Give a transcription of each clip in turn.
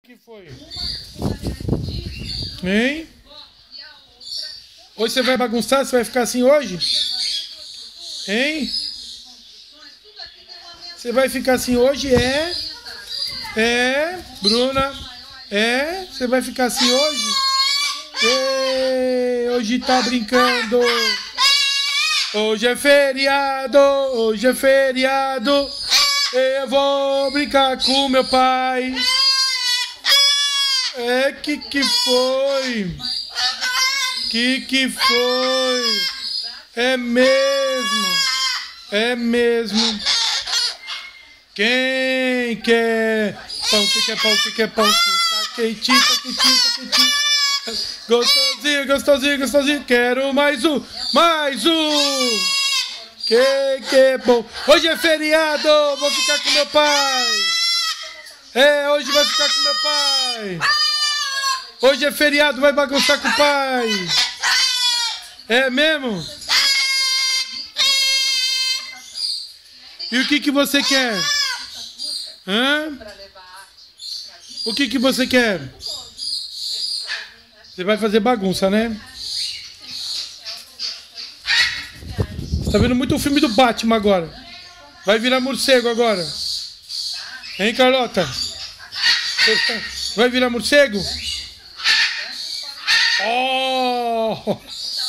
que foi? Hein? Hoje você vai bagunçar? Você vai ficar assim hoje? Hein? Você vai ficar assim hoje? Bruna? Você vai ficar assim hoje? Hoje tá brincando. Hoje é feriado. Hoje é feriado. Eu vou brincar com meu pai. Que foi? Que foi? É mesmo. É mesmo. Quem quer pão? Quem quer pão? Quem quer pão? Tá quentinho, tá quentinho, tá quentinho. Gostosinho, gostosinho, gostosinho. Quero mais um, mais um. Que é bom. Hoje é feriado. Vou ficar com meu pai. Hoje vai ficar com meu pai. Hoje é feriado, vai bagunçar com o pai. É mesmo? E o que você quer? Hã? O que você quer? Você vai fazer bagunça, né? Você tá vendo muito o filme do Batman agora. Vai virar morcego agora. Hein, Carlota? Vai virar morcego? Oh!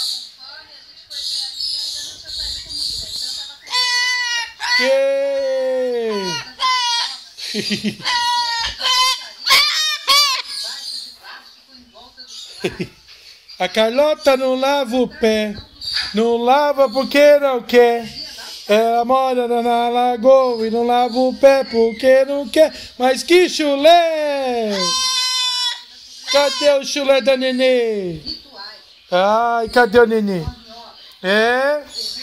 A Carlota não lava o pé. Não lava porque não quer. Ela mora na lagoa e não lava o pé porque não quer. Mas que chulé! Cadê o chulé da nenê? Ai, cadê o nenê?